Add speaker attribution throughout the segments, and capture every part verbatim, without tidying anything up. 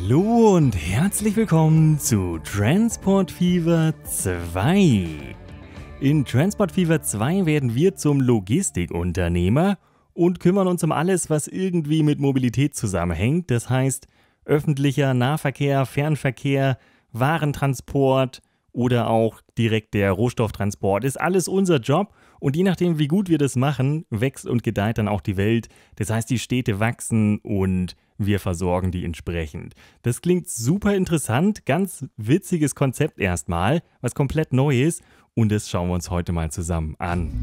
Speaker 1: Hallo und herzlich willkommen zu Transport Fever zwei. In Transport Fever zwei werden wir zum Logistikunternehmer und kümmern uns um alles, was irgendwie mit Mobilität zusammenhängt. Das heißt öffentlicher Nahverkehr, Fernverkehr, Warentransport oder auch direkt der Rohstofftransport. Ist alles unser Job und je nachdem, wie gut wir das machen, wächst und gedeiht dann auch die Welt. Das heißt, die Städte wachsen und wir versorgen die entsprechend. Das klingt super interessant, ganz witziges Konzept erstmal, was komplett neu ist und das schauen wir uns heute mal zusammen an.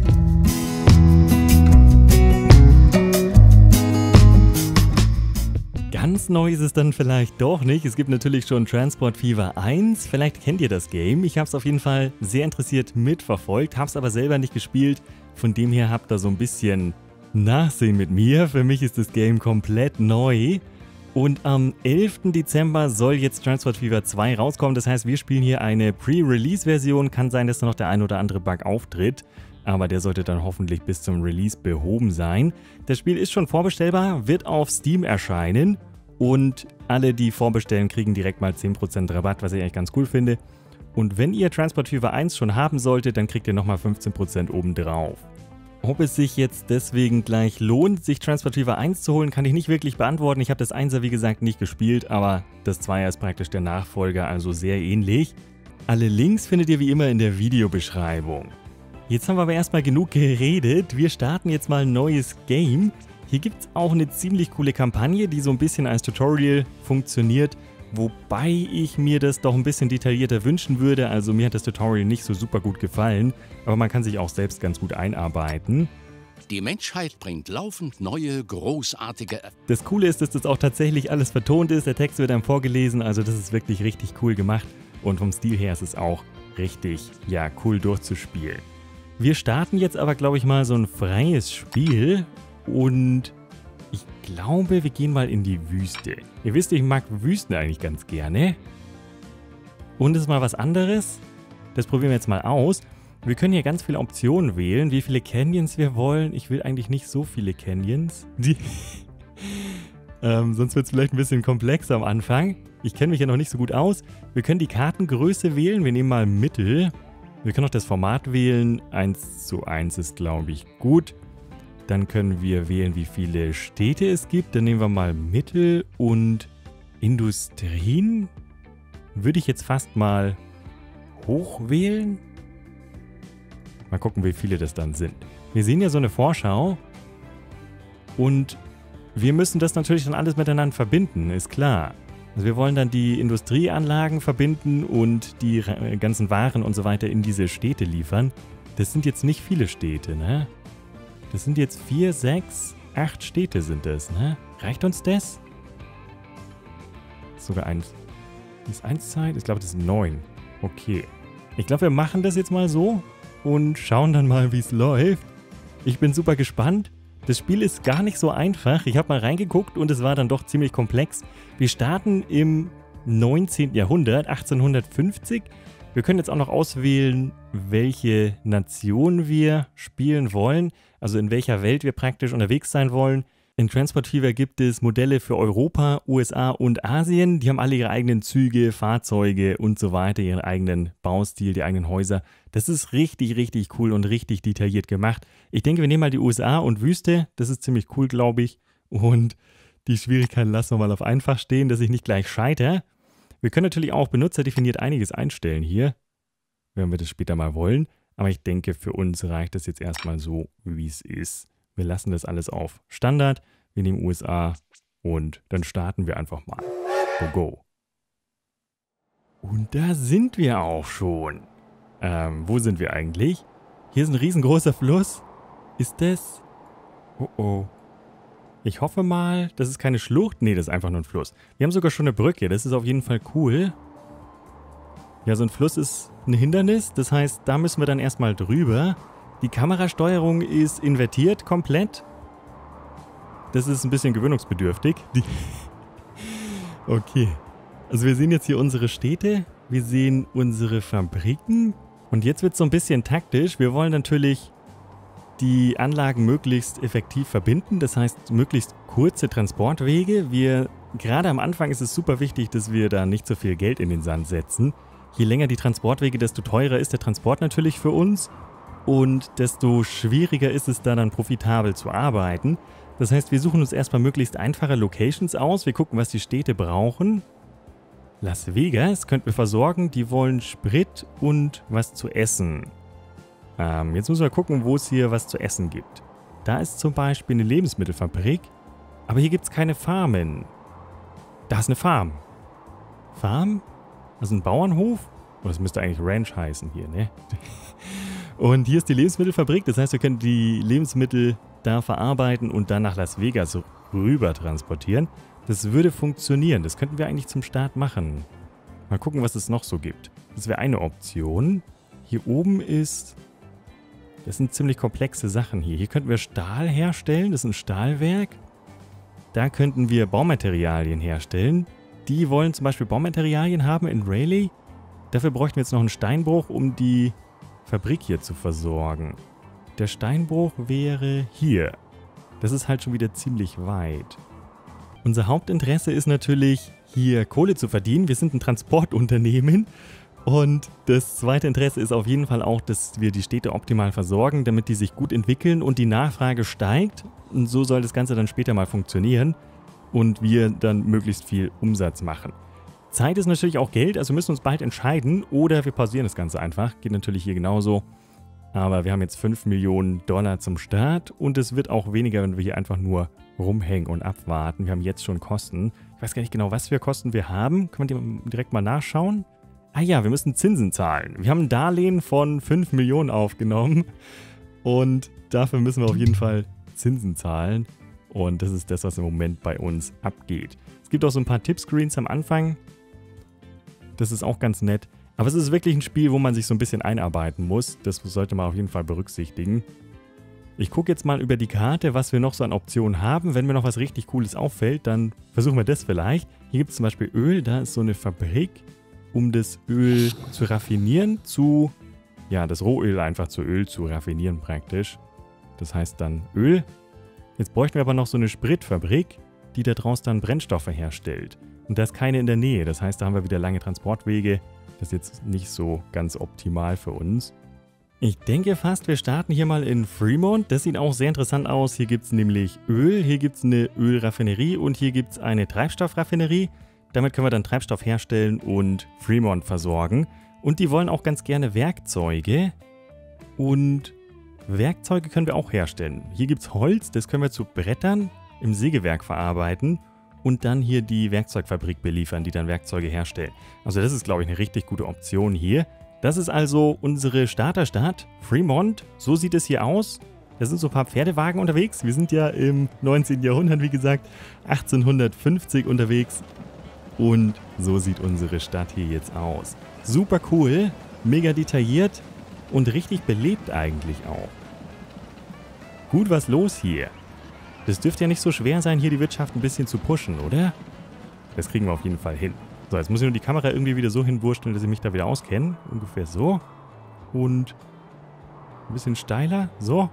Speaker 1: Ganz neu ist es dann vielleicht doch nicht. Es gibt natürlich schon Transport Fever eins. Vielleicht kennt ihr das Game. Ich habe es auf jeden Fall sehr interessiert mitverfolgt, habe es aber selber nicht gespielt. Von dem her habt ihr so ein bisschen Nachsehen mit mir. Für mich ist das Game komplett neu. Und am elften Dezember soll jetzt Transport Fever zwei rauskommen. Das heißt, wir spielen hier eine Pre-Release-Version. Kann sein, dass da noch der ein oder andere Bug auftritt. Aber der sollte dann hoffentlich bis zum Release behoben sein. Das Spiel ist schon vorbestellbar, wird auf Steam erscheinen. Und alle, die vorbestellen, kriegen direkt mal zehn Prozent Rabatt, was ich eigentlich ganz cool finde. Und wenn ihr Transport Fever eins schon haben solltet, dann kriegt ihr nochmal fünfzehn Prozent obendrauf. Ob es sich jetzt deswegen gleich lohnt, sich Transport Fever eins zu holen, kann ich nicht wirklich beantworten. Ich habe das Einser wie gesagt nicht gespielt, aber das Zweier ist praktisch der Nachfolger, also sehr ähnlich. Alle Links findet ihr wie immer in der Videobeschreibung. Jetzt haben wir aber erstmal genug geredet. Wir starten jetzt mal ein neues Game. Hier gibt es auch eine ziemlich coole Kampagne, die so ein bisschen als Tutorial funktioniert, wobei ich mir das doch ein bisschen detaillierter wünschen würde. Also mir hat das Tutorial nicht so super gut gefallen, aber man kann sich auch selbst ganz gut einarbeiten.
Speaker 2: Die Menschheit bringt laufend neue, großartige...
Speaker 1: Das Coole ist, dass das auch tatsächlich alles vertont ist. Der Text wird dann vorgelesen, also das ist wirklich richtig cool gemacht. Und vom Stil her ist es auch richtig, ja, cool durchzuspielen. Wir starten jetzt aber, glaube ich, mal so ein freies Spiel. Und ich glaube, wir gehen mal in die Wüste. Ihr wisst, ich mag Wüsten eigentlich ganz gerne. Und es ist mal was anderes. Das probieren wir jetzt mal aus. Wir können hier ganz viele Optionen wählen, wie viele Canyons wir wollen. Ich will eigentlich nicht so viele Canyons. Die ähm, sonst wird es vielleicht ein bisschen komplexer am Anfang. Ich kenne mich ja noch nicht so gut aus. Wir können die Kartengröße wählen. Wir nehmen mal Mittel. Wir können auch das Format wählen. eins zu eins ist, glaube ich, gut. Dann können wir wählen, wie viele Städte es gibt. Dann nehmen wir mal Mittel und Industrien. Würde ich jetzt fast mal hoch wählen. Mal gucken, wie viele das dann sind. Wir sehen ja so eine Vorschau. Und wir müssen das natürlich dann alles miteinander verbinden, ist klar. Also wir wollen dann die Industrieanlagen verbinden und die ganzen Waren und so weiter in diese Städte liefern. Das sind jetzt nicht viele Städte, ne? Das sind jetzt vier, sechs, acht Städte sind das, ne? Reicht uns das? Sogar eins. Ist eins Zeit? Ich glaube, das sind neun. Okay. Ich glaube, wir machen das jetzt mal so und schauen dann mal, wie es läuft. Ich bin super gespannt. Das Spiel ist gar nicht so einfach. Ich habe mal reingeguckt und es war dann doch ziemlich komplex. Wir starten im neunzehnten Jahrhundert, achtzehnhundertfünfzig. Wir können jetzt auch noch auswählen, welche Nation wir spielen wollen, also in welcher Welt wir praktisch unterwegs sein wollen. In Transport Fever gibt es Modelle für Europa, U S A und Asien. Die haben alle ihre eigenen Züge, Fahrzeuge und so weiter, ihren eigenen Baustil, die eigenen Häuser. Das ist richtig, richtig cool und richtig detailliert gemacht. Ich denke, wir nehmen mal die U S A und Wüste. Das ist ziemlich cool, glaube ich. Und die Schwierigkeiten lassen wir mal auf einfach stehen, dass ich nicht gleich scheitere. Wir können natürlich auch benutzerdefiniert einiges einstellen hier, wenn wir das später mal wollen. Aber ich denke, für uns reicht das jetzt erstmal so, wie es ist. Wir lassen das alles auf Standard. Wir nehmen U S A und dann starten wir einfach mal. Go, go. Und da sind wir auch schon. Ähm, wo sind wir eigentlich? Hier ist ein riesengroßer Fluss. Ist das? Oh, oh. Ich hoffe mal, das ist keine Schlucht. Nee, das ist einfach nur ein Fluss. Wir haben sogar schon eine Brücke. Das ist auf jeden Fall cool. Ja, so ein Fluss ist ein Hindernis. Das heißt, da müssen wir dann erstmal drüber. Die Kamerasteuerung ist invertiert komplett. Das ist ein bisschen gewöhnungsbedürftig. Die okay. Also wir sehen jetzt hier unsere Städte. Wir sehen unsere Fabriken. Und jetzt wird es so ein bisschen taktisch. Wir wollen natürlich die Anlagen möglichst effektiv verbinden. Das heißt, möglichst kurze Transportwege. Wir gerade am Anfang ist es super wichtig, dass wir da nicht so viel Geld in den Sand setzen. Je länger die Transportwege, desto teurer ist der Transport natürlich für uns und desto schwieriger ist es da dann profitabel zu arbeiten. Das heißt, wir suchen uns erstmal möglichst einfache Locations aus. Wir gucken, was die Städte brauchen. Las Vegas könnten wir versorgen. Die wollen Sprit und was zu essen. Ähm, jetzt müssen wir gucken, wo es hier was zu essen gibt. Da ist zum Beispiel eine Lebensmittelfabrik, aber hier gibt es keine Farmen. Da ist eine Farm. Farm? Das ist ein Bauernhof? Oh, das müsste eigentlich Ranch heißen hier, ne? Und hier ist die Lebensmittelfabrik. Das heißt, wir können die Lebensmittel da verarbeiten und dann nach Las Vegas rüber transportieren. Das würde funktionieren. Das könnten wir eigentlich zum Start machen. Mal gucken, was es noch so gibt. Das wäre eine Option. Hier oben ist... Das sind ziemlich komplexe Sachen hier. Hier könnten wir Stahl herstellen. Das ist ein Stahlwerk. Da könnten wir Baumaterialien herstellen. Die wollen zum Beispiel Baumaterialien haben in Raleigh. Dafür bräuchten wir jetzt noch einen Steinbruch, um die Fabrik hier zu versorgen. Der Steinbruch wäre hier. Das ist halt schon wieder ziemlich weit. Unser Hauptinteresse ist natürlich, hier Kohle zu verdienen. Wir sind ein Transportunternehmen. Und das zweite Interesse ist auf jeden Fall auch, dass wir die Städte optimal versorgen, damit die sich gut entwickeln und die Nachfrage steigt. Und so soll das Ganze dann später mal funktionieren und wir dann möglichst viel Umsatz machen. Zeit ist natürlich auch Geld, also müssen wir uns bald entscheiden oder wir pausieren das Ganze einfach. Geht natürlich hier genauso. Aber wir haben jetzt fünf Millionen Dollar zum Start und es wird auch weniger, wenn wir hier einfach nur rumhängen und abwarten. Wir haben jetzt schon Kosten. Ich weiß gar nicht genau, was für Kosten wir haben. Können wir direkt mal nachschauen? Ah ja, wir müssen Zinsen zahlen. Wir haben ein Darlehen von fünf Millionen aufgenommen und dafür müssen wir auf jeden Fall Zinsen zahlen. Und das ist das, was im Moment bei uns abgeht. Es gibt auch so ein paar Tippscreens am Anfang. Das ist auch ganz nett. Aber es ist wirklich ein Spiel, wo man sich so ein bisschen einarbeiten muss. Das sollte man auf jeden Fall berücksichtigen. Ich gucke jetzt mal über die Karte, was wir noch so an Optionen haben. Wenn mir noch was richtig Cooles auffällt, dann versuchen wir das vielleicht. Hier gibt es zum Beispiel Öl. Da ist so eine Fabrik, um das Öl zu raffinieren, zu, ja, das Rohöl einfach zu Öl zu raffinieren praktisch. Das heißt dann Öl. Jetzt bräuchten wir aber noch so eine Spritfabrik, die da draus dann Brennstoffe herstellt. Und da ist keine in der Nähe. Das heißt, da haben wir wieder lange Transportwege. Das ist jetzt nicht so ganz optimal für uns. Ich denke fast, wir starten hier mal in Fremont. Das sieht auch sehr interessant aus. Hier gibt es nämlich Öl, hier gibt es eine Ölraffinerie und hier gibt es eine Treibstoffraffinerie. Damit können wir dann Treibstoff herstellen und Fremont versorgen. Und die wollen auch ganz gerne Werkzeuge. Und Werkzeuge können wir auch herstellen. Hier gibt es Holz, das können wir zu Brettern im Sägewerk verarbeiten. Und dann hier die Werkzeugfabrik beliefern, die dann Werkzeuge herstellen. Also das ist, glaube ich, eine richtig gute Option hier. Das ist also unsere Starterstadt, Fremont. So sieht es hier aus. Da sind so ein paar Pferdewagen unterwegs. Wir sind ja im neunzehnten Jahrhundert, wie gesagt, achtzehnhundertfünfzig unterwegs. Und so sieht unsere Stadt hier jetzt aus. Super cool, mega detailliert und richtig belebt eigentlich auch. Gut was los hier. Das dürfte ja nicht so schwer sein, hier die Wirtschaft ein bisschen zu pushen, oder? Das kriegen wir auf jeden Fall hin. So, jetzt muss ich nur die Kamera irgendwie wieder so hinwursteln, dass ich mich da wieder auskenne. Ungefähr so. Und ein bisschen steiler. So.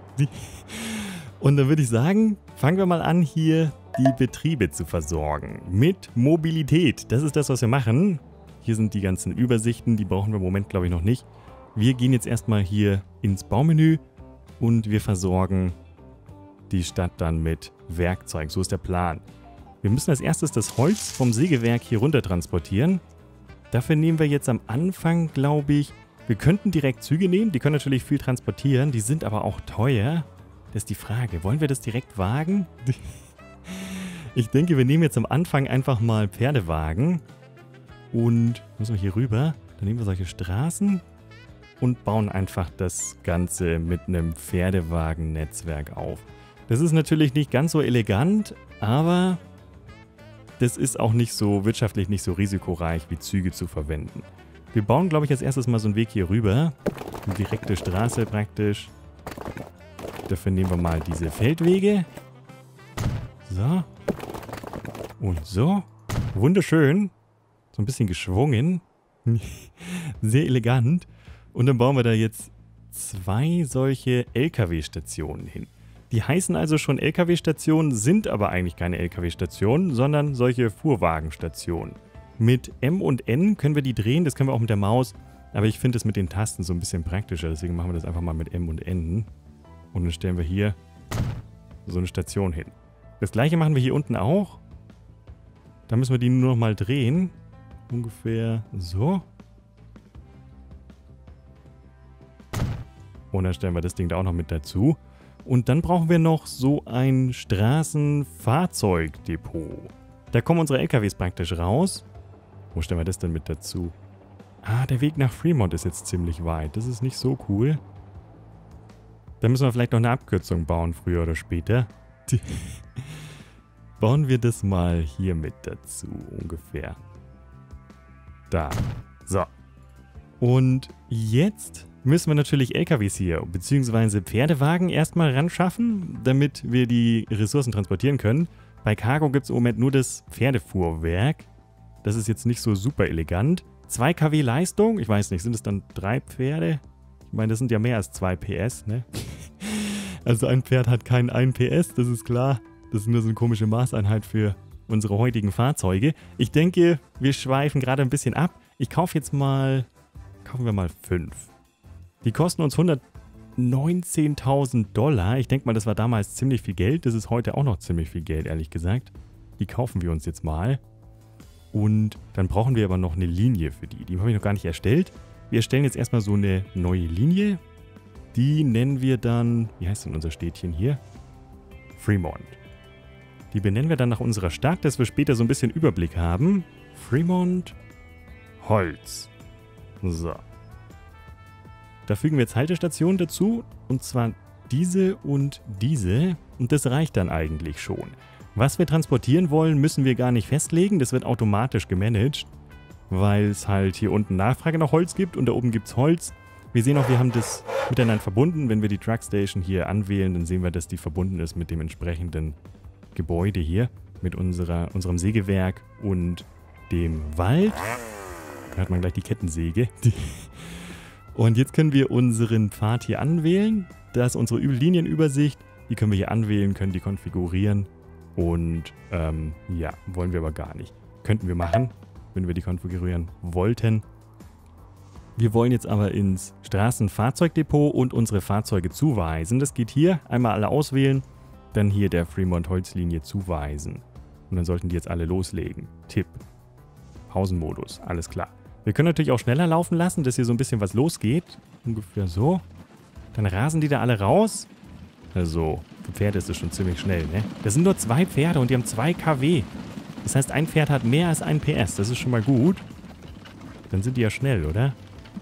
Speaker 1: Und dann würde ich sagen, fangen wir mal an, hier die Betriebe zu versorgen. Mit Mobilität. Das ist das, was wir machen. Hier sind die ganzen Übersichten. Die brauchen wir im Moment, glaube ich, noch nicht. Wir gehen jetzt erstmal hier ins Baumenü und wir versorgen die Stadt dann mit Werkzeug. So ist der Plan. Wir müssen als erstes das Holz vom Sägewerk hier runter transportieren. Dafür nehmen wir jetzt am Anfang, glaube ich, wir könnten direkt Züge nehmen. Die können natürlich viel transportieren. Die sind aber auch teuer. Das ist die Frage. Wollen wir das direkt wagen? Ich denke, wir nehmen jetzt am Anfang einfach mal Pferdewagen. Und müssen wir hier rüber. Dann nehmen wir solche Straßen und bauen einfach das Ganze mit einem Pferdewagen-Netzwerk auf. Das ist natürlich nicht ganz so elegant, aber das ist auch nicht so wirtschaftlich nicht so risikoreich, wie Züge zu verwenden. Wir bauen, glaube ich, als erstes mal so einen Weg hier rüber. Eine direkte Straße praktisch. Dafür nehmen wir mal diese Feldwege. So. Und so. Wunderschön. So ein bisschen geschwungen. Sehr elegant. Und dann bauen wir da jetzt zwei solche L K W-Stationen hin. Die heißen also schon L K W-Stationen, sind aber eigentlich keine L K W-Stationen, sondern solche Fuhrwagenstationen. Mit M und N können wir die drehen, das können wir auch mit der Maus. Aber ich finde es mit den Tasten so ein bisschen praktischer, deswegen machen wir das einfach mal mit M und N. Und dann stellen wir hier so eine Station hin. Das gleiche machen wir hier unten auch. Da müssen wir die nur noch mal drehen. Ungefähr so. Und dann stellen wir das Ding da auch noch mit dazu. Und dann brauchen wir noch so ein Straßenfahrzeugdepot. Da kommen unsere L K Ws praktisch raus. Wo stellen wir das denn mit dazu? Ah, der Weg nach Fremont ist jetzt ziemlich weit. Das ist nicht so cool. Da müssen wir vielleicht noch eine Abkürzung bauen, früher oder später. Bauen wir das mal hier mit dazu, ungefähr. Da. So. Und jetzt müssen wir natürlich L K Ws hier, beziehungsweise Pferdewagen erstmal ran schaffen, damit wir die Ressourcen transportieren können. Bei Cargo gibt es im Moment nur das Pferdefuhrwerk. Das ist jetzt nicht so super elegant. zwei Kilowatt Leistung, ich weiß nicht, sind es dann drei Pferde? Ich meine, das sind ja mehr als zwei P S, ne? Also ein Pferd hat keinen ein P S, das ist klar. Das ist nur so eine komische Maßeinheit für unsere heutigen Fahrzeuge. Ich denke, wir schweifen gerade ein bisschen ab. Ich kaufe jetzt mal, kaufen wir mal fünf. Die kosten uns hundertneunzehntausend Dollar. Ich denke mal, das war damals ziemlich viel Geld. Das ist heute auch noch ziemlich viel Geld, ehrlich gesagt. Die kaufen wir uns jetzt mal. Und dann brauchen wir aber noch eine Linie für die. Die habe ich noch gar nicht erstellt. Wir erstellen jetzt erstmal so eine neue Linie. Die nennen wir dann, wie heißt denn unser Städtchen hier? Fremont. Die benennen wir dann nach unserer Stadt, dass wir später so ein bisschen Überblick haben. Fremont Holz. So. Da fügen wir jetzt Haltestationen dazu. Und zwar diese und diese. Und das reicht dann eigentlich schon. Was wir transportieren wollen, müssen wir gar nicht festlegen. Das wird automatisch gemanagt, weil es halt hier unten Nachfrage nach Holz gibt und da oben gibt es Holz. Wir sehen auch, wir haben das miteinander verbunden. Wenn wir die Truckstation hier anwählen, dann sehen wir, dass die verbunden ist mit dem entsprechenden Gebäude hier. Mit unserer, unserem Sägewerk und dem Wald. Da hat man gleich die Kettensäge. Und jetzt können wir unseren Pfad hier anwählen. Da ist unsere Linienübersicht. Die können wir hier anwählen, können die konfigurieren. Und ähm, ja, wollen wir aber gar nicht. Könnten wir machen, wenn wir die konfigurieren wollten. Wir wollen jetzt aber ins Straßenfahrzeugdepot und unsere Fahrzeuge zuweisen. Das geht hier. Einmal alle auswählen, dann hier der Fremont Holzlinie zuweisen. Und dann sollten die jetzt alle loslegen. Tipp. Pausenmodus, alles klar. Wir können natürlich auch schneller laufen lassen, dass hier so ein bisschen was losgeht. Ungefähr so. Dann rasen die da alle raus. Also, für Pferde ist es schon ziemlich schnell, ne? Das sind nur zwei Pferde und die haben zwei Kilowatt. Das heißt, ein Pferd hat mehr als ein P S. Das ist schon mal gut. Dann sind die ja schnell, oder?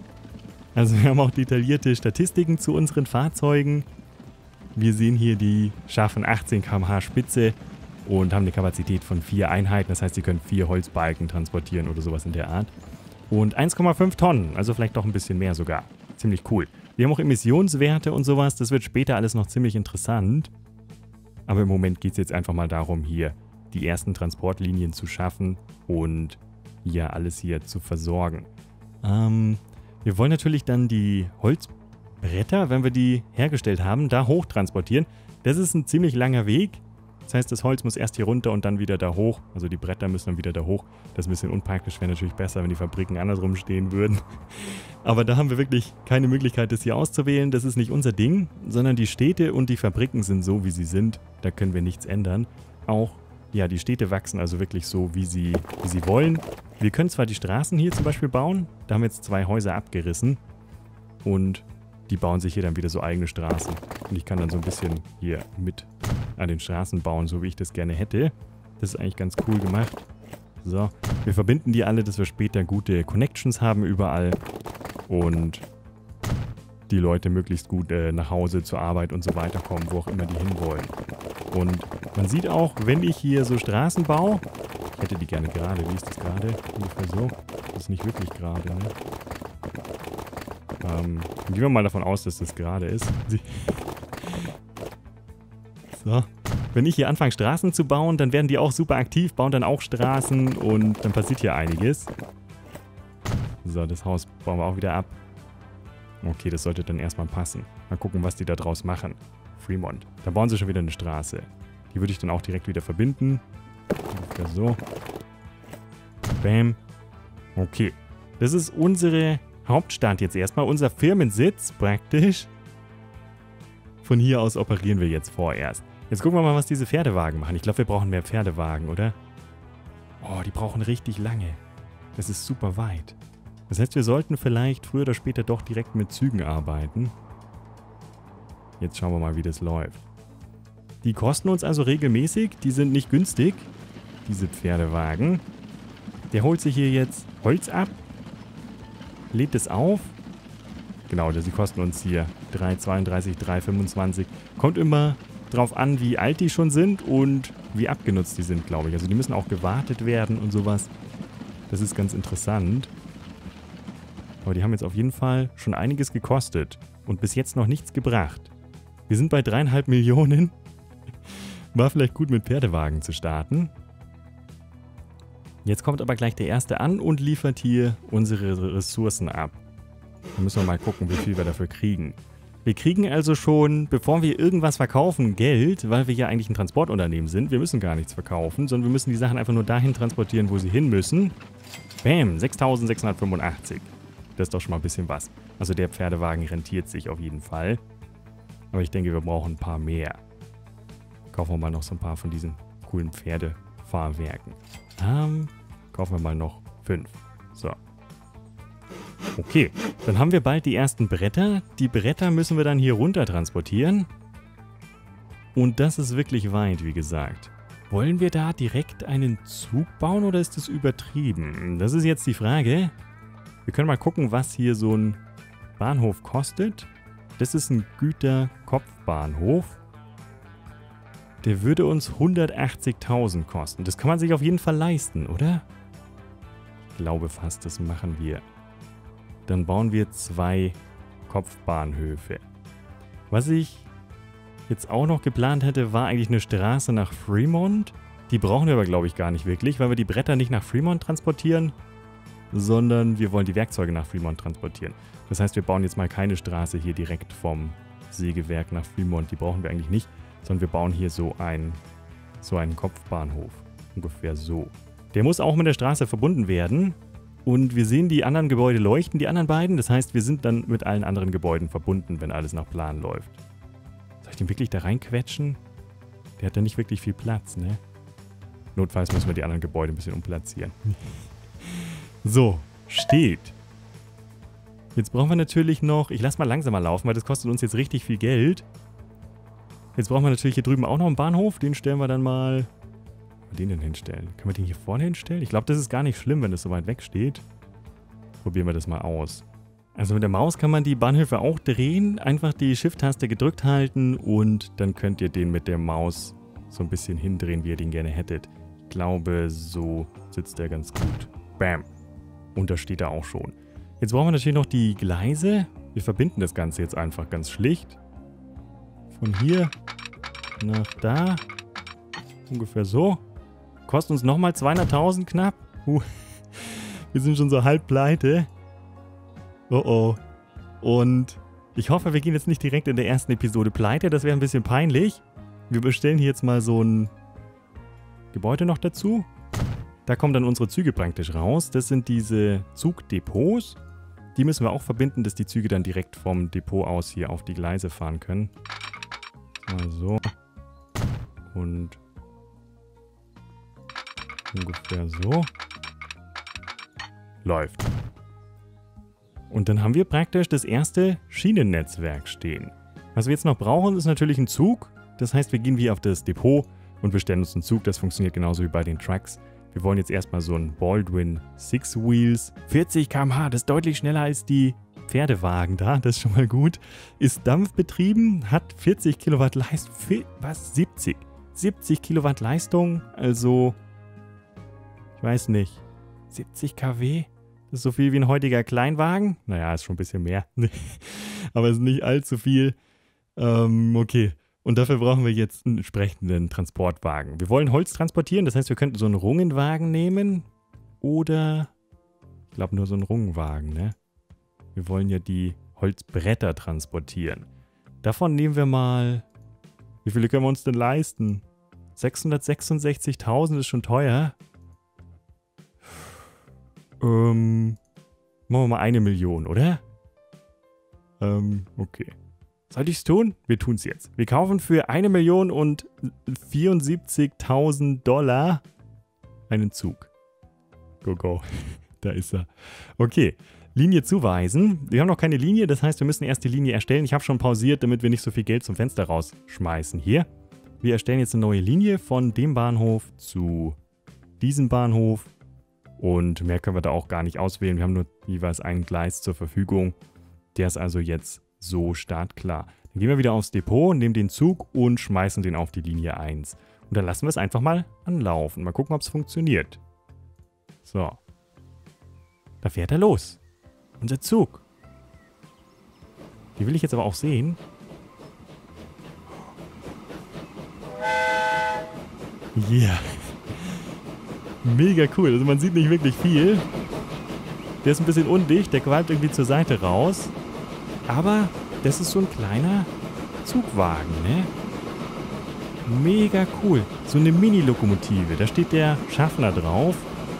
Speaker 1: Also wir haben auch detaillierte Statistiken zu unseren Fahrzeugen. Wir sehen hier, die schaffen achtzehn Kilometer pro Stunde Spitze und haben eine Kapazität von vier Einheiten. Das heißt, sie können vier Holzbalken transportieren oder sowas in der Art. Und eins Komma fünf Tonnen, also vielleicht doch ein bisschen mehr sogar. Ziemlich cool. Wir haben auch Emissionswerte und sowas. Das wird später alles noch ziemlich interessant. Aber im Moment geht es jetzt einfach mal darum, hier die ersten Transportlinien zu schaffen und ja, alles hier zu versorgen. Ähm, wir wollen natürlich dann die Holzbretter, wenn wir die hergestellt haben, da hoch transportieren. Das ist ein ziemlich langer Weg. Das heißt, das Holz muss erst hier runter und dann wieder da hoch. Also die Bretter müssen dann wieder da hoch. Das ist ein bisschen unpraktisch. Wäre natürlich besser, wenn die Fabriken andersrum stehen würden. Aber da haben wir wirklich keine Möglichkeit, das hier auszuwählen. Das ist nicht unser Ding, sondern die Städte und die Fabriken sind so, wie sie sind. Da können wir nichts ändern. Auch, ja, die Städte wachsen also wirklich so, wie sie, wie sie wollen. Wir können zwar die Straßen hier zum Beispiel bauen. Da haben wir jetzt zwei Häuser abgerissen. Und die bauen sich hier dann wieder so eigene Straßen. Und ich kann dann so ein bisschen hier mit an den Straßen bauen, so wie ich das gerne hätte. Das ist eigentlich ganz cool gemacht. So, wir verbinden die alle, dass wir später gute Connections haben überall. Und die Leute möglichst gut äh, nach Hause zur Arbeit und so weiter kommen, wo auch immer die hinwollen. Und man sieht auch, wenn ich hier so Straßen baue, ich hätte die gerne gerade, wie ist das gerade? Ungefähr so. Das ist nicht wirklich gerade, ne? Ähm, gehen wir mal davon aus, dass das gerade ist. So. Wenn ich hier anfange, Straßen zu bauen, dann werden die auch super aktiv, bauen dann auch Straßen und dann passiert hier einiges. So, das Haus bauen wir auch wieder ab. Okay, das sollte dann erstmal passen. Mal gucken, was die da draus machen. Fremont. Da bauen sie schon wieder eine Straße. Die würde ich dann auch direkt wieder verbinden. Ungefähr so. Bam. Okay. Das ist unsere Hauptstadt jetzt erstmal. Unser Firmensitz praktisch. Von hier aus operieren wir jetzt vorerst. Jetzt gucken wir mal, was diese Pferdewagen machen. Ich glaube, wir brauchen mehr Pferdewagen, oder? Oh, die brauchen richtig lange. Das ist super weit. Das heißt, wir sollten vielleicht früher oder später doch direkt mit Zügen arbeiten. Jetzt schauen wir mal, wie das läuft. Die kosten uns also regelmäßig. Die sind nicht günstig, diese Pferdewagen. Der holt sich hier jetzt Holz ab. Lädt es auf. Genau, sie kosten uns hier drei zweiunddreißig, drei fünfundzwanzig. Kommt immer drauf an, wie alt die schon sind und wie abgenutzt die sind, glaube ich. Also die müssen auch gewartet werden und sowas. Das ist ganz interessant. Aber die haben jetzt auf jeden Fall schon einiges gekostet und bis jetzt noch nichts gebracht. Wir sind bei dreieinhalb Millionen. War vielleicht gut, mit Pferdewagen zu starten. Jetzt kommt aber gleich der erste an und liefert hier unsere Ressourcen ab. Da müssen wir mal gucken, wie viel wir dafür kriegen. Wir kriegen also schon, bevor wir irgendwas verkaufen, Geld, weil wir ja eigentlich ein Transportunternehmen sind. Wir müssen gar nichts verkaufen, sondern wir müssen die Sachen einfach nur dahin transportieren, wo sie hin müssen. Bam, sechstausendsechshundertfünfundachtzig. Das ist doch schon mal ein bisschen was. Also der Pferdewagen rentiert sich auf jeden Fall. Aber ich denke, wir brauchen ein paar mehr. Kaufen wir mal noch so ein paar von diesen coolen Pferdefahrwerken. Ähm, kaufen wir mal noch fünf. So. Okay, dann haben wir bald die ersten Bretter. Die Bretter müssen wir dann hier runter transportieren. Und das ist wirklich weit, wie gesagt. Wollen wir da direkt einen Zug bauen oder ist das übertrieben? Das ist jetzt die Frage. Wir können mal gucken, was hier so ein Bahnhof kostet. Das ist ein Güterkopfbahnhof. Der würde uns hundertachtzigtausend kosten. Das kann man sich auf jeden Fall leisten, oder? Ich glaube fast, das machen wir. Dann bauen wir zwei Kopfbahnhöfe. Was ich jetzt auch noch geplant hätte, war eigentlich eine Straße nach Fremont. Die brauchen wir aber, glaube ich, gar nicht wirklich, weil wir die Bretter nicht nach Fremont transportieren, sondern wir wollen die Werkzeuge nach Fremont transportieren. Das heißt, wir bauen jetzt mal keine Straße hier direkt vom Sägewerk nach Fremont. Die brauchen wir eigentlich nicht, sondern wir bauen hier so, ein, so einen Kopfbahnhof. Ungefähr so. Der muss auch mit der Straße verbunden werden. Und wir sehen, die anderen Gebäude leuchten, die anderen beiden. Das heißt, wir sind dann mit allen anderen Gebäuden verbunden, wenn alles nach Plan läuft. Soll ich den wirklich da reinquetschen? Der hat ja nicht wirklich viel Platz, ne? Notfalls müssen wir die anderen Gebäude ein bisschen umplatzieren. So, steht. Jetzt brauchen wir natürlich noch... Ich lasse mal langsamer laufen, weil das kostet uns jetzt richtig viel Geld. Jetzt brauchen wir natürlich hier drüben auch noch einen Bahnhof. Den stellen wir dann mal... Den denn hinstellen? Können wir den hier vorne hinstellen? Ich glaube, das ist gar nicht schlimm, wenn das so weit weg steht. Probieren wir das mal aus. Also mit der Maus kann man die Bahnhöfe auch drehen. Einfach die Shift-Taste gedrückt halten und dann könnt ihr den mit der Maus so ein bisschen hindrehen, wie ihr den gerne hättet. Ich glaube, so sitzt der ganz gut. Bam. Und da steht er auch schon. Jetzt brauchen wir natürlich noch die Gleise. Wir verbinden das Ganze jetzt einfach ganz schlicht. Von hier nach da. Ungefähr so. Kostet uns nochmal zweihunderttausend knapp. Uh, wir sind schon so halb pleite. Oh oh. Und ich hoffe, wir gehen jetzt nicht direkt in der ersten Episode pleite. Das wäre ein bisschen peinlich. Wir bestellen hier jetzt mal so ein Gebäude noch dazu. Da kommen dann unsere Züge praktisch raus. Das sind diese Zugdepots. Die müssen wir auch verbinden, dass die Züge dann direkt vom Depot aus hier auf die Gleise fahren können. Mal so. Und ungefähr so. Läuft. Und dann haben wir praktisch das erste Schienennetzwerk stehen. Was wir jetzt noch brauchen, ist natürlich ein Zug. Das heißt, wir gehen wie auf das Depot und bestellen uns einen Zug. Das funktioniert genauso wie bei den Trucks. Wir wollen jetzt erstmal so einen Baldwin Six Wheels. vierzig Kilometer pro Stunde, das ist deutlich schneller als die Pferdewagen da. Das ist schon mal gut. Ist dampfbetrieben, hat vierzig Kilowatt Leistung. Was? siebzig? siebzig Kilowatt Leistung, also... Ich weiß nicht. siebzig Kilowatt? Das ist so viel wie ein heutiger Kleinwagen? Naja, ist schon ein bisschen mehr. Aber es ist nicht allzu viel. Ähm, okay. Und dafür brauchen wir jetzt einen entsprechenden Transportwagen. Wir wollen Holz transportieren, das heißt, wir könnten so einen Rungenwagen nehmen. Oder, ich glaube nur so einen Rungenwagen, ne? Wir wollen ja die Holzbretter transportieren. Davon nehmen wir mal Wie viele können wir uns denn leisten? sechshundertsechsundsechzigtausend ist schon teuer. Ähm, machen wir mal eine Million, oder? Ähm, okay. Soll ich es tun? Wir tun es jetzt. Wir kaufen für eine Million und vierundsiebzigtausend Dollar einen Zug. Go, go. Da ist er. Okay. Linie zuweisen. Wir haben noch keine Linie, das heißt, wir müssen erst die Linie erstellen. Ich habe schon pausiert, damit wir nicht so viel Geld zum Fenster rausschmeißen hier. Wir erstellen jetzt eine neue Linie von dem Bahnhof zu diesem Bahnhof. Und mehr können wir da auch gar nicht auswählen. Wir haben nur jeweils ein Gleis zur Verfügung. Der ist also jetzt so startklar. Dann gehen wir wieder aufs Depot, nehmen den Zug und schmeißen den auf die Linie eins. Und dann lassen wir es einfach mal anlaufen. Mal gucken, ob es funktioniert. So. Da fährt er los. Unser Zug. Die will ich jetzt aber auch sehen. Yeah. Mega cool. Also man sieht nicht wirklich viel. Der ist ein bisschen undicht. Der qualmt irgendwie zur Seite raus. Aber das ist so ein kleiner Zugwagen, ne? Mega cool. So eine Mini-Lokomotive. Da steht der Schaffner drauf.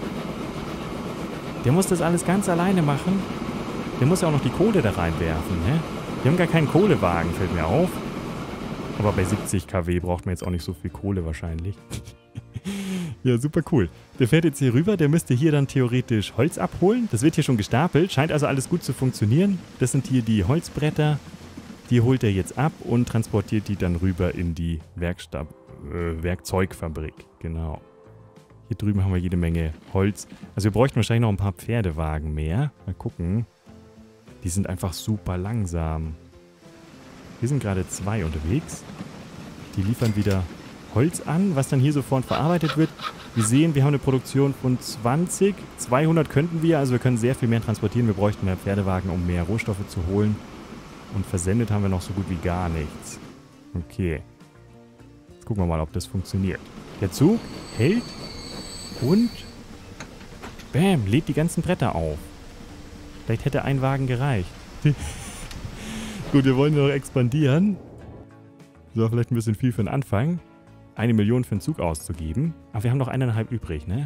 Speaker 1: Der muss das alles ganz alleine machen. Der muss ja auch noch die Kohle da reinwerfen, ne? Wir haben gar keinen Kohlewagen, fällt mir auf. Aber bei siebzig Kilowatt braucht man jetzt auch nicht so viel Kohle wahrscheinlich. Ja, super cool. Der fährt jetzt hier rüber, der müsste hier dann theoretisch Holz abholen. Das wird hier schon gestapelt, scheint also alles gut zu funktionieren. Das sind hier die Holzbretter. Die holt er jetzt ab und transportiert die dann rüber in die Werkstab, äh, Werkzeugfabrik. Genau. Hier drüben haben wir jede Menge Holz. Also wir bräuchten wahrscheinlich noch ein paar Pferdewagen mehr. Mal gucken. Die sind einfach super langsam. Hier sind gerade zwei unterwegs. Die liefern wieder Holz an, was dann hier sofort verarbeitet wird. Wir sehen, wir haben eine Produktion von zwanzig. zweihundert könnten wir, also wir können sehr viel mehr transportieren. Wir bräuchten mehr Pferdewagen, um mehr Rohstoffe zu holen. Und versendet haben wir noch so gut wie gar nichts. Okay. Jetzt gucken wir mal, ob das funktioniert. Der Zug hält und bam, lädt die ganzen Bretter auf. Vielleicht hätte ein Wagen gereicht. Gut, wir wollen noch expandieren. So, vielleicht ein bisschen viel für den Anfang. Eine Million für den Zug auszugeben. Aber wir haben noch eineinhalb übrig, ne?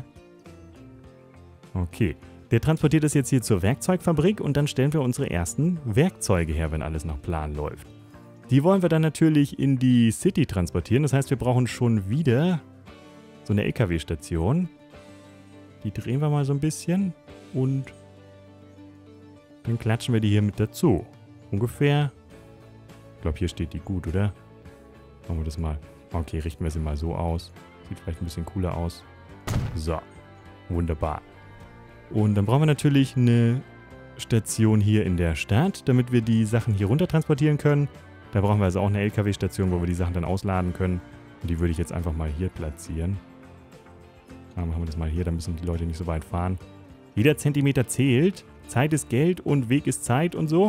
Speaker 1: Okay. Der transportiert das jetzt hier zur Werkzeugfabrik und dann stellen wir unsere ersten Werkzeuge her, wenn alles nach Plan läuft. Die wollen wir dann natürlich in die City transportieren. Das heißt, wir brauchen schon wieder so eine L K W-Station. Die drehen wir mal so ein bisschen und dann klatschen wir die hier mit dazu. Ungefähr. Ich glaube, hier steht die gut, oder? Machen wir das mal. Okay, richten wir sie mal so aus. Sieht vielleicht ein bisschen cooler aus. So. Wunderbar. Und dann brauchen wir natürlich eine Station hier in der Stadt, damit wir die Sachen hier runter transportieren können. Da brauchen wir also auch eine L K W-Station, wo wir die Sachen dann ausladen können. Und die würde ich jetzt einfach mal hier platzieren. Dann machen wir das mal hier, da müssen die Leute nicht so weit fahren. Jeder Zentimeter zählt. Zeit ist Geld und Weg ist Zeit und so.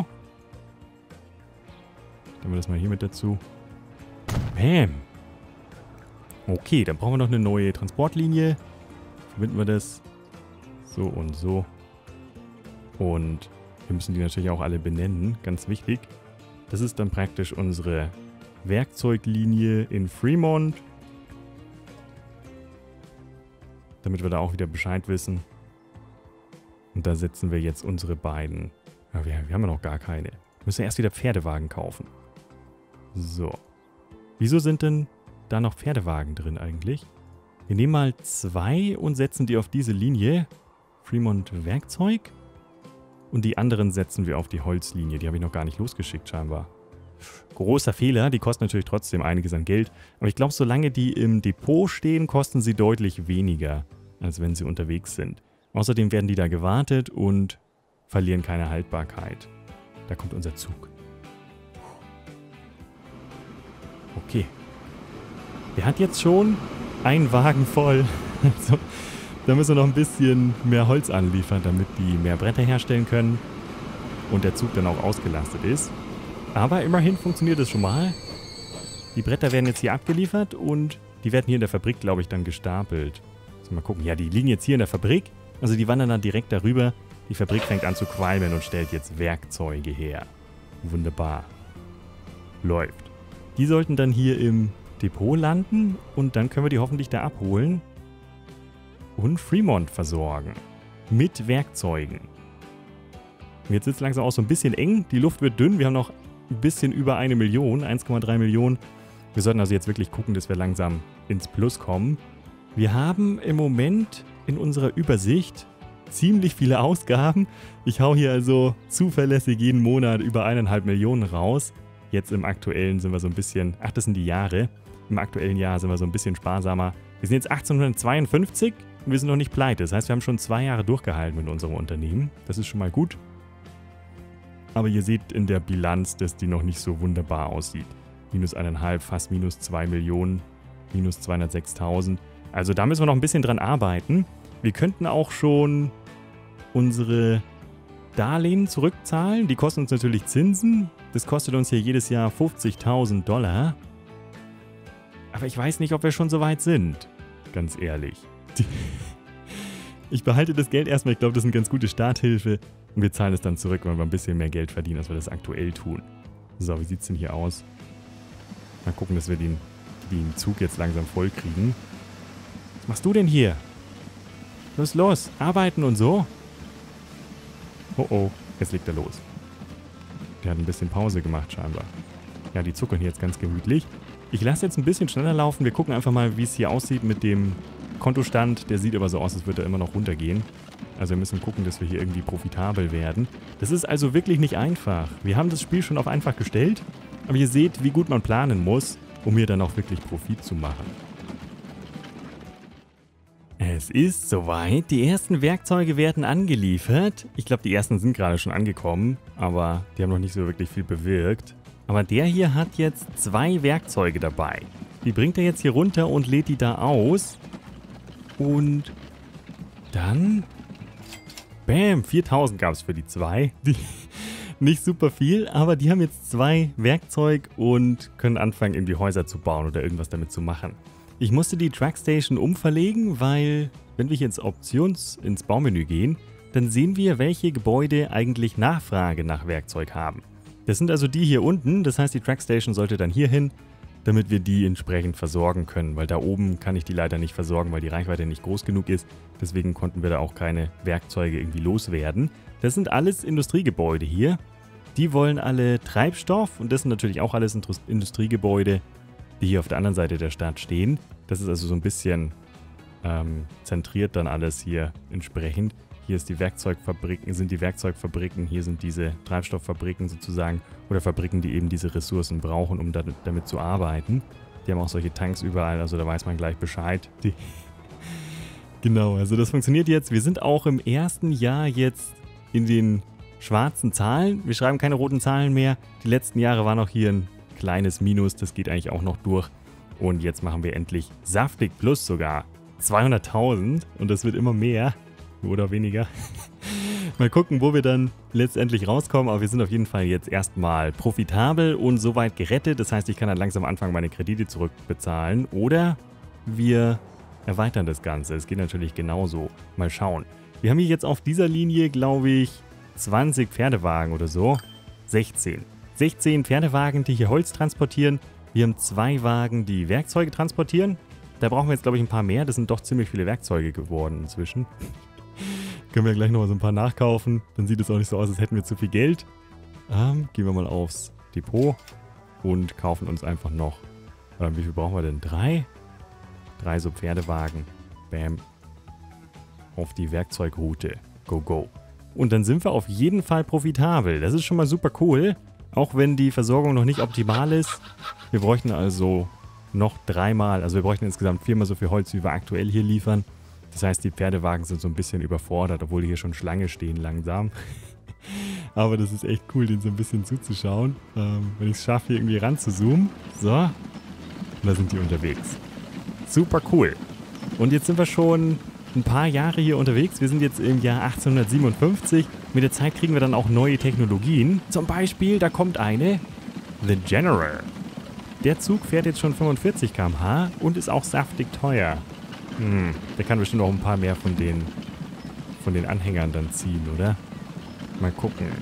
Speaker 1: Nehmen wir das mal hier mit dazu. Bam. Okay, dann brauchen wir noch eine neue Transportlinie. Verbinden wir das so und so. Und wir müssen die natürlich auch alle benennen, ganz wichtig. Das ist dann praktisch unsere Werkzeuglinie in Fremont. Damit wir da auch wieder Bescheid wissen. Und da setzen wir jetzt unsere beiden. Ja, wir, wir haben ja noch gar keine. Wir müssen erst wieder Pferdewagen kaufen. So. Wieso sind denn da noch Pferdewagen drin eigentlich? Wir nehmen mal zwei und setzen die auf diese Linie. Fremont Werkzeug. Und die anderen setzen wir auf die Holzlinie. Die habe ich noch gar nicht losgeschickt scheinbar. Großer Fehler. Die kosten natürlich trotzdem einiges an Geld. Aber ich glaube, solange die im Depot stehen, kosten sie deutlich weniger, als wenn sie unterwegs sind. Außerdem werden die da gewartet und verlieren keine Haltbarkeit. Da kommt unser Zug. Okay. Der hat jetzt schon einen Wagen voll. Also, da müssen wir noch ein bisschen mehr Holz anliefern, damit die mehr Bretter herstellen können und der Zug dann auch ausgelastet ist. Aber immerhin funktioniert es schon mal. Die Bretter werden jetzt hier abgeliefert und die werden hier in der Fabrik, glaube ich, dann gestapelt. Also mal gucken. Ja, die liegen jetzt hier in der Fabrik. Also die wandern dann direkt darüber. Die Fabrik fängt an zu qualmen und stellt jetzt Werkzeuge her. Wunderbar. Läuft. Die sollten dann hier im Depot landen und dann können wir die hoffentlich da abholen und Fremont versorgen. Mit Werkzeugen. Und jetzt ist es langsam auch so ein bisschen eng. Die Luft wird dünn. Wir haben noch ein bisschen über eine Million, eins Komma drei Millionen. Wir sollten also jetzt wirklich gucken, dass wir langsam ins Plus kommen. Wir haben im Moment in unserer Übersicht ziemlich viele Ausgaben. Ich hau hier also zuverlässig jeden Monat über eineinhalb Millionen raus. Jetzt im aktuellen sind wir so ein bisschen, ach, das sind die Jahre. Im aktuellen Jahr sind wir so ein bisschen sparsamer. Wir sind jetzt achtzehnhundertzweiundfünfzig und wir sind noch nicht pleite. Das heißt, wir haben schon zwei Jahre durchgehalten mit unserem Unternehmen. Das ist schon mal gut. Aber ihr seht in der Bilanz, dass die noch nicht so wunderbar aussieht. Minus eineinhalb, fast minus zwei Millionen, minus zweihundertsechstausend. Also da müssen wir noch ein bisschen dran arbeiten. Wir könnten auch schon unsere Darlehen zurückzahlen. Die kosten uns natürlich Zinsen. Das kostet uns hier jedes Jahr fünfzigtausend Dollar. Aber ich weiß nicht, ob wir schon so weit sind. Ganz ehrlich. Ich behalte das Geld erstmal. Ich glaube, das ist eine ganz gute Starthilfe. Und wir zahlen es dann zurück, wenn wir ein bisschen mehr Geld verdienen, als wir das aktuell tun. So, wie sieht es denn hier aus? Mal gucken, dass wir den, den Zug jetzt langsam voll kriegen. Was machst du denn hier? Los, los. Arbeiten und so. Oh, oh. Jetzt legt er los. Der hat ein bisschen Pause gemacht, scheinbar. Ja, die zuckern hier jetzt ganz gemütlich. Ich lasse jetzt ein bisschen schneller laufen. Wir gucken einfach mal, wie es hier aussieht mit dem Kontostand. Der sieht aber so aus, als würde er immer noch runtergehen. Also wir müssen gucken, dass wir hier irgendwie profitabel werden. Das ist also wirklich nicht einfach. Wir haben das Spiel schon auf einfach gestellt. Aber ihr seht, wie gut man planen muss, um hier dann auch wirklich Profit zu machen. Es ist soweit. Die ersten Werkzeuge werden angeliefert. Ich glaube, die ersten sind gerade schon angekommen, aber die haben noch nicht so wirklich viel bewirkt. Aber der hier hat jetzt zwei Werkzeuge dabei. Die bringt er jetzt hier runter und lädt die da aus. Und dann... Bam, viertausend gab es für die zwei. Die, nicht super viel, aber die haben jetzt zwei Werkzeug und können anfangen, irgendwie Häuser zu bauen oder irgendwas damit zu machen. Ich musste die Truckstation umverlegen, weil, wenn wir hier ins Options-, ins Baumenü gehen, dann sehen wir, welche Gebäude eigentlich Nachfrage nach Werkzeug haben. Das sind also die hier unten, das heißt, die Truckstation sollte dann hier hin, damit wir die entsprechend versorgen können, weil da oben kann ich die leider nicht versorgen, weil die Reichweite nicht groß genug ist. Deswegen konnten wir da auch keine Werkzeuge irgendwie loswerden. Das sind alles Industriegebäude hier. Die wollen alle Treibstoff und das sind natürlich auch alles Industriegebäude, die hier auf der anderen Seite der Stadt stehen. Das ist also so ein bisschen ähm, zentriert dann alles hier entsprechend. Hier ist die Werkzeugfabriken, sind die Werkzeugfabriken, hier sind diese Treibstofffabriken sozusagen oder Fabriken, die eben diese Ressourcen brauchen, um damit, damit zu arbeiten. Die haben auch solche Tanks überall, also da weiß man gleich Bescheid. Die genau, also das funktioniert jetzt. Wir sind auch im ersten Jahr jetzt in den schwarzen Zahlen. Wir schreiben keine roten Zahlen mehr. Die letzten Jahre war noch hier ein kleines Minus, das geht eigentlich auch noch durch. Und jetzt machen wir endlich saftig plus sogar zweihunderttausend und das wird immer mehr. Oder weniger. Mal gucken, wo wir dann letztendlich rauskommen. Aber wir sind auf jeden Fall jetzt erstmal profitabel und soweit gerettet. Das heißt, ich kann dann langsam anfangen, meine Kredite zurückbezahlen. Oder wir erweitern das Ganze. Es geht natürlich genauso. Mal schauen. Wir haben hier jetzt auf dieser Linie, glaube ich, zwanzig Pferdewagen oder so. sechzehn. sechzehn Pferdewagen, die hier Holz transportieren. Wir haben zwei Wagen, die Werkzeuge transportieren. Da brauchen wir jetzt, glaube ich, ein paar mehr. Das sind doch ziemlich viele Werkzeuge geworden inzwischen. Können wir gleich noch mal so ein paar nachkaufen. Dann sieht es auch nicht so aus, als hätten wir zu viel Geld. Ähm, gehen wir mal aufs Depot und kaufen uns einfach noch. Äh, wie viel brauchen wir denn? Drei? Drei so Pferdewagen. Bam. Auf die Werkzeugroute. Go, go. Und dann sind wir auf jeden Fall profitabel. Das ist schon mal super cool. Auch wenn die Versorgung noch nicht optimal ist. Wir bräuchten also noch dreimal, also wir bräuchten insgesamt viermal so viel Holz, wie wir aktuell hier liefern. Das heißt, die Pferdewagen sind so ein bisschen überfordert, obwohl die hier schon Schlange stehen langsam. Aber das ist echt cool, denen so ein bisschen zuzuschauen. Ähm, wenn ich es schaffe, hier irgendwie ran zu zoomen. So. Und da sind die unterwegs. Super cool. Und jetzt sind wir schon ein paar Jahre hier unterwegs. Wir sind jetzt im Jahr achtzehnhundertsiebenundfünfzig. Mit der Zeit kriegen wir dann auch neue Technologien. Zum Beispiel, da kommt eine The General. Der Zug fährt jetzt schon fünfundvierzig Kilometer pro Stunde und ist auch saftig teuer. Hm, der kann bestimmt auch ein paar mehr von den, von den Anhängern dann ziehen, oder? Mal gucken.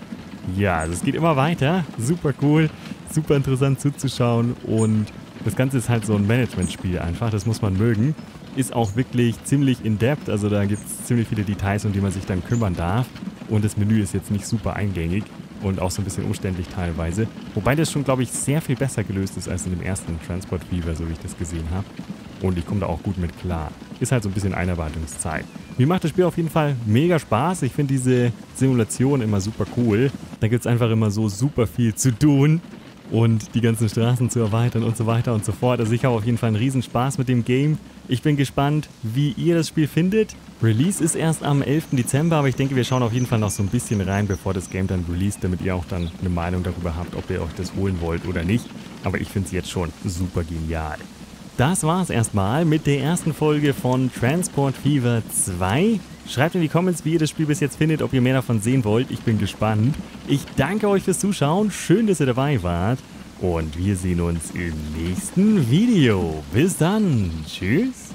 Speaker 1: Ja, also es geht immer weiter. Super cool, super interessant zuzuschauen und das Ganze ist halt so ein Management-Spiel einfach, das muss man mögen. Ist auch wirklich ziemlich in-depth, also da gibt es ziemlich viele Details, um die man sich dann kümmern darf. Und das Menü ist jetzt nicht super eingängig und auch so ein bisschen umständlich teilweise. Wobei das schon, glaube ich, sehr viel besser gelöst ist als in dem ersten Transport Fever, so wie ich das gesehen habe. Und ich komme da auch gut mit klar. Ist halt so ein bisschen Einarbeitungszeit. Mir macht das Spiel auf jeden Fall mega Spaß. Ich finde diese Simulation immer super cool. Da gibt es einfach immer so super viel zu tun und die ganzen Straßen zu erweitern und so weiter und so fort. Also ich habe auf jeden Fall einen riesen Spaß mit dem Game. Ich bin gespannt, wie ihr das Spiel findet. Release ist erst am elften Dezember, aber ich denke, wir schauen auf jeden Fall noch so ein bisschen rein, bevor das Game dann released, damit ihr auch dann eine Meinung darüber habt, ob ihr euch das holen wollt oder nicht. Aber ich finde es jetzt schon super genial. Das war's erstmal mit der ersten Folge von Transport Fever zwei. Schreibt in die Comments, wie ihr das Spiel bis jetzt findet, ob ihr mehr davon sehen wollt. Ich bin gespannt. Ich danke euch fürs Zuschauen. Schön, dass ihr dabei wart. Und wir sehen uns im nächsten Video. Bis dann. Tschüss.